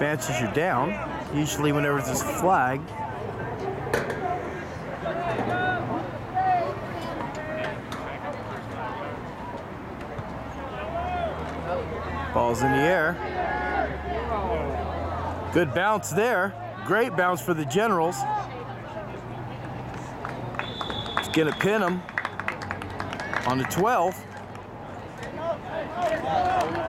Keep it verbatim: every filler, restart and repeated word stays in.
advances you down. Usually whenever there's a flag. Ball's in the air. Good bounce there. Great bounce for the Generals. It's gonna pin them on the twelve.